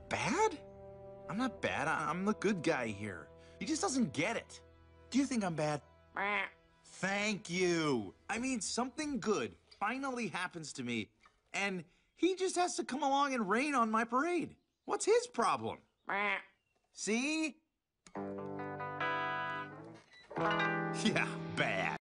bad? I'm not bad. I'm the good guy here. He just doesn't get it. Do you think I'm bad? Thank you. I mean, something good finally happens to me, and he just has to come along and rain on my parade. What's his problem? See? Yeah, bad.